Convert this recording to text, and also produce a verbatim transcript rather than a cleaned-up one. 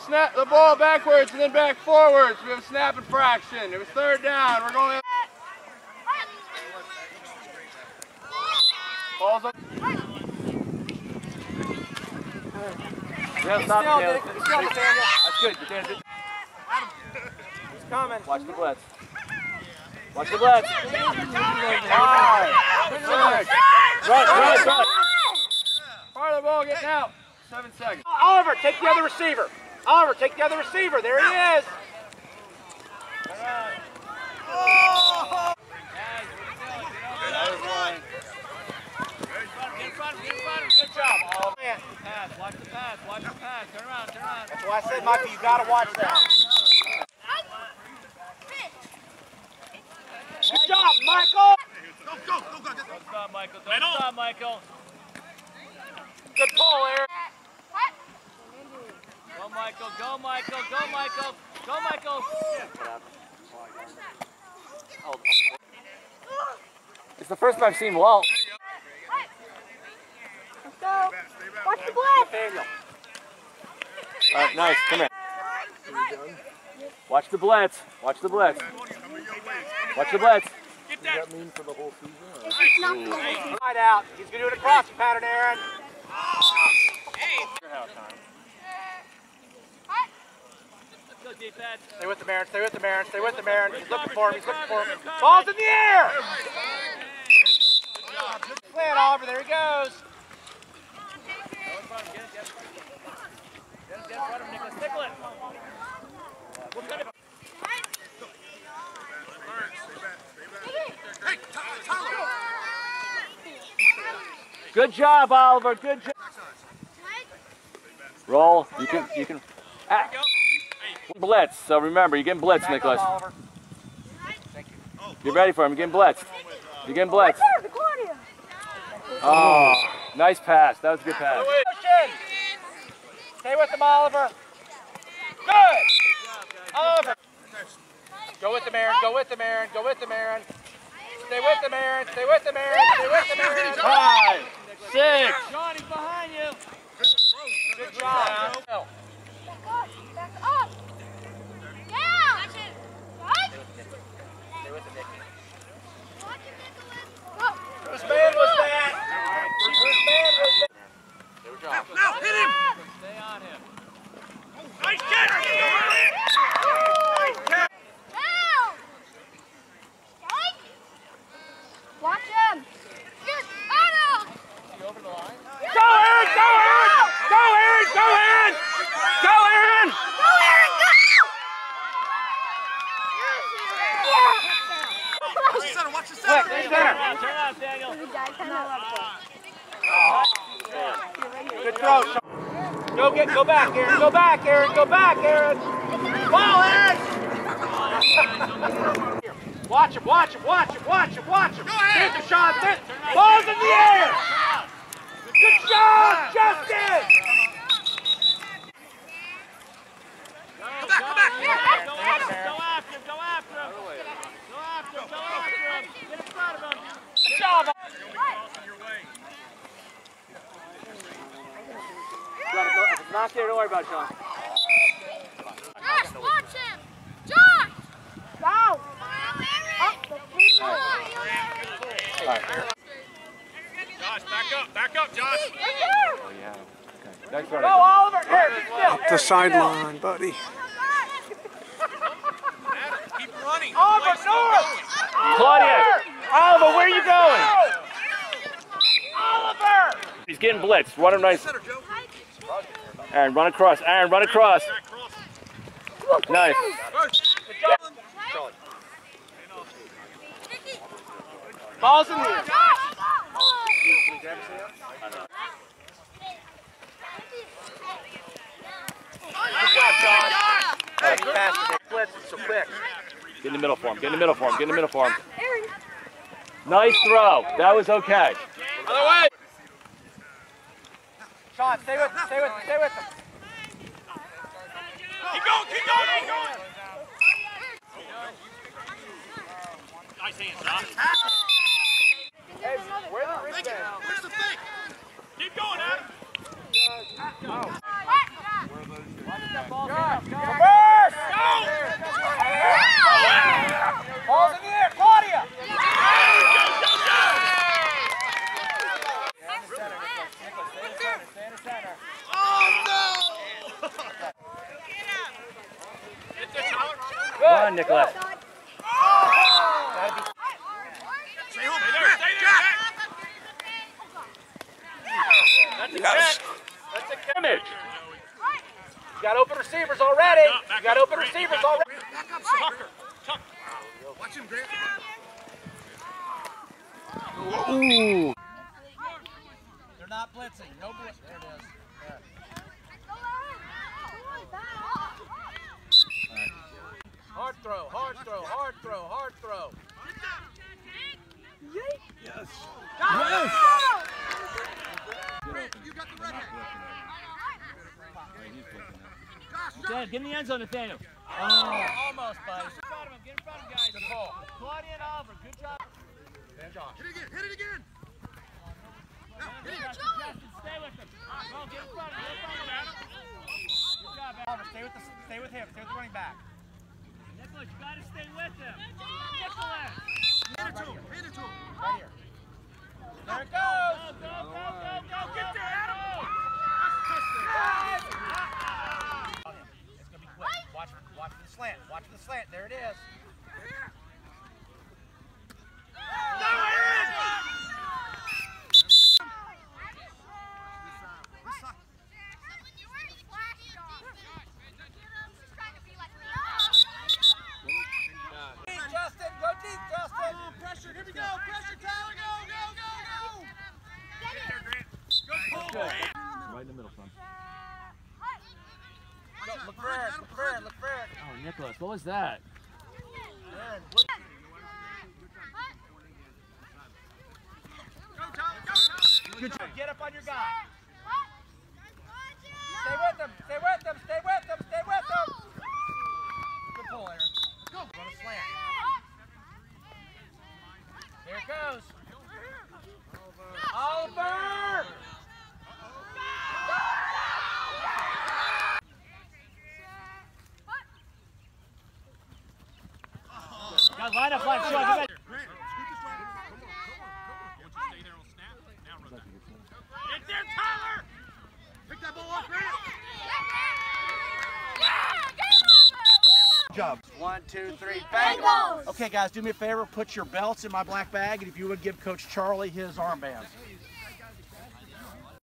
snap the ball backwards and then back forwards. We have a snap infraction. It was third down. We're going. Balls up. Yeah, stop, Daniel. That's good. Daniel. He's coming. Watch the blitz. Watch the blitz. Five, six. Run, run, run. Part of the ball getting out. Seven seconds. Oliver, take the other receiver. Oliver, take the other receiver. There he is. Oh! Good job, Oliver. Pass, watch the pass, watch the pass. Turn around, turn around. That's why I said, Michael, you got to watch that. Good job, Michael. Go, go, go, go. Don't stop, Michael. Don't stop, Michael. Good pull, Aaron. Go, Michael. Go, Michael. Go, Michael. Go, Michael. It's the first time I've seen Walt. Let's go. Watch the blitz. Daniel. All right, nice. Come here. Watch the blitz. Watch the blitz. Watch the blitz. Does that mean for the whole season? Or? It's not for the whole season. Right out. He's going to do it across pattern, Aaron. Go deep, Ed. Stay with the Marin. Stay with the Marin. Stay with the Marin. He's looking for him. He's looking for him. Ball's in the air. Play it, Oliver. There he goes. Get it, get it. Get it, get it in front of him, Nicholas. Tickle it. What kind of... Hey, Tyler! Good job, Oliver. Good job. Roll. You can. You can. Ah. Blitz. So remember, you're getting blitzed, Nicholas. Get ready for him. You're getting blitzed. You're getting blitzed. Oh, nice pass. That was a good pass. Stay with him, Oliver. Good. Oliver. Go with the Marin. Go with the Marin. Go with the Marin. Stay with the Marin. Stay with the Marin. Stay with the Marin. Five, six. Johnny's behind you. Good job. Back up. Back up. Down. Stay with the Nicky. Go. Whose man was that? Whose man was that? Good job. Now, hit him! Stay on him. Nice catch! Nice catch! Down. Watch him. Yes. Otto. Over the line. Go, Aaron! Go, Aaron! Go, Aaron! Go, Aaron! Go, Aaron! Go, Aaron, go! Watch the center, watch the center! Quick, Turn center. around, turn around, Daniel. Good throw, Sean. Go get, go back, Aaron. Go back, Aaron. Go back, Aaron. Ball, Aaron. Watch him, watch him, watch him, watch him, watch him. Here's the shot. Ball's in the air. Good job, Justin. Come back, come back! Go after him, go after him, go after him. Go after him, go after him. Get in front of him. Good job. If it's not there, don't worry about it, Sean. Josh, watch him! Josh! Go! Up the field! All right. Josh, back up, back up, Josh! Oh yeah. Okay. Next one. Go, Oliver! Aaron, be still. Up the sideline, buddy. Keep running! Oliver, north! Claudia. Oliver, where are you going? Oliver! He's getting blitzed. Run him nice. Center, Joe. Aaron, run across. Aaron, run across. Nice. Good job. Charlie. Ball's in the air. Good job, Josh. All right, fast. Blitz so quick. Get in the middle for him. Get in the middle for him. Get in the middle for him. Nice throw. That was okay. Other way. Sean, stay with him. Stay with him. Stay with him. Keep going, keep going, keep going! Nice hands, Josh. Hey, where the wrist band? Where's the fake? Keep going, Adam! Oh. What? up, ball. Josh, Get up, Josh. reverse! Ball's in the air, Claudia! Go on, Nicholas. Stay home. Stay there. Stay there. That's a catch. That's a catch. You got open receivers already. You got open receivers already. Back up, Tucker. Tucker. Watch him, Grant. Ooh. They're not blitzing. No blitz. There it is. There. Hard throw, hard throw, hard throw, hard throw. Yes. Yes. You got the red hat. Dan, get in the end zone, Nathaniel. Oh, almost, buddy. Get in front of him, get in front of him, guys. Good ball. Claudia and Oliver, good job. There, Josh. Hit it again. Hit it again. Now, hit it. Justin, Justin, stay with him. Go, get in front of him, get in front of him, Adam. Good job, Adam. Oliver, stay with the, stay with him. Stay with the running back. Nicholas, you gotta stay with him. Nicholas. Hand it to him. Hand it to him. Right here. There it Go, goes. go, go, go, go, get there, Adam. It's gonna be quick. Watch, watch the slant. Watch the slant. There it is. Justin, go deep, Justin. Oh, pressure. Here we go. Pressure, Tyler. Go, go, go, go. Get there, Grant. Go, pull, Grant. Right in the middle, son. Go, look for it, look for it, look for it. Oh, Nicholas, what was that? Aaron, what? Go, Tyler. Go, Tyler. Good job. Get up on your guy. Stay with them, stay with them, stay with them, stay with them. Good pull, Aaron. Let's go. Run a slant. There it goes. Oliver! Guys, line up, line up. Sean, get back. Grant, scoot this way. Come on, come on, come on. Once you stay there on snap, now run that. Get there, Tyler! Pick that ball up, Grant! Job. One, two, three, bang! Bengals! Okay, guys, do me a favor. Put your belts in my black bag, and if you would give Coach Charlie his armbands.